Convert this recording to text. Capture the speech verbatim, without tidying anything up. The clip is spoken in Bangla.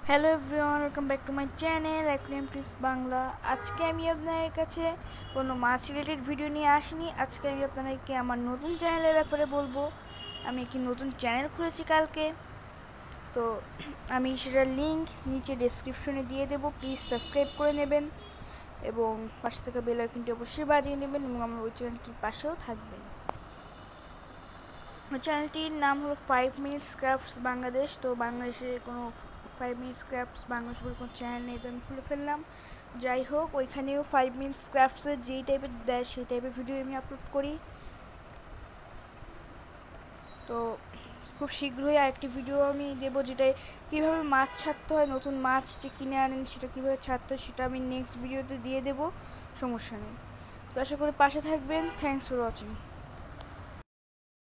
Hello everyone, welcome back to my channel aquarium tips Bangla. আজকে আমি আপনাদের কাছে কোনো মাছ রিলেটেড ভিডিও নিয়ে আসিনি। আজকে আমি আপনাদেরকে আমার নতুন চ্যানেলের ব্যাপারে বলবো। আমি একটি নতুন চ্যানেল খুলেছি কালকে, তো আমি সেটার লিঙ্ক নিচে ডেসক্রিপশনে দিয়ে দেবো। প্লিজ সাবস্ক্রাইব করে নেবেন এবং পাশে থাকা বেল আইকনটি অবশ্যই বাজিয়ে নেবেন এবং আমার ওই চ্যানেলটির পাশেও থাকবেন। চ্যানেলটির নাম হলো ফাইভ মিনিটস ক্রাফটস বাংলাদেশ। তো বাংলাদেশে কোনো ফাইভ মিনিটস ক্রাফটস বাংলাদেশ বলে কোনো চ্যানেল নেই, তো আমি খুলে ফেললাম। যাই হোক, ওইখানেও ফাইভ মিনিটস ক্রাফটসের যেই টাইপের দেয় সেই টাইপের ভিডিও আমি আপলোড করি। তো খুব শীঘ্রই আরেকটি ভিডিও আমি দেবো, যেটায় কীভাবে মাছ ছাড়তে হয়, নতুন মাছ যে কিনে আনেন সেটা কীভাবে ছাড়তে হয় সেটা আমি নেক্সট ভিডিওতে দিয়ে দেবো, সমস্যা নেই। তো আশা করি পাশে থাকবেন। Thanks for watching.